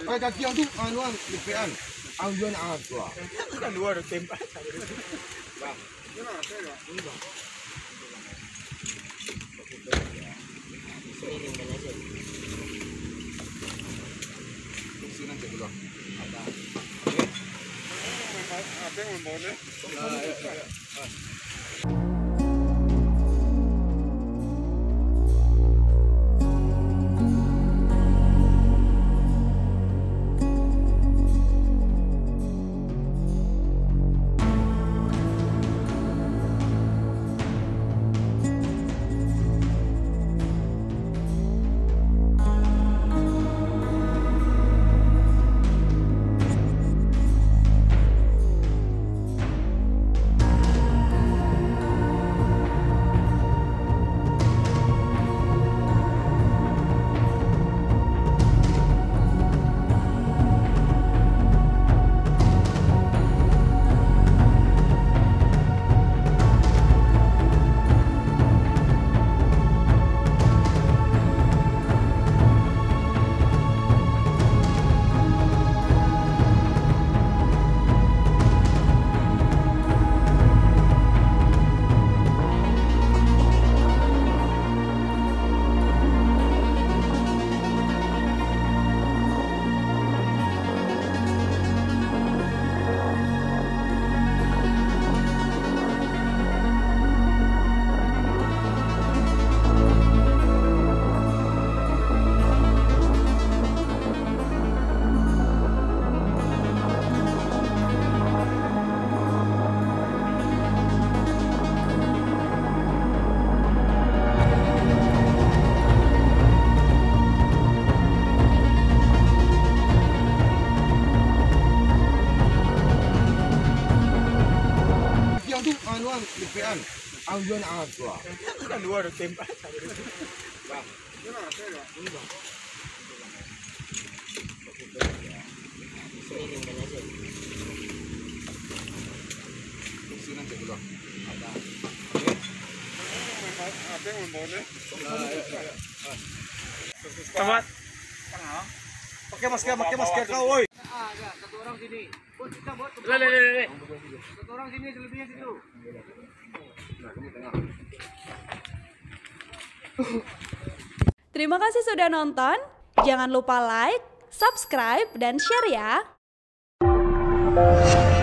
Pakai kaki yang tu, anuan lepean. Angjuan apa? Kan dua ada tempat. Bang. Mana saya dah. Ini bang. Sini nanti dulu. Ada. Apa yang mau ni? Anuan lepean. Angjuan apa? Kan dua ada tempat. Bang. Mana saya dah. Ini bang. Sini nanti dulu. Ada. Apa yang mau ni? Selamat. Pakai masker kau, woi. Ada satu orang sini. Bot, kita bot. Le. Satu orang sini, selebihnya situ. Terima kasih sudah nonton. Jangan lupa like, subscribe, dan share ya.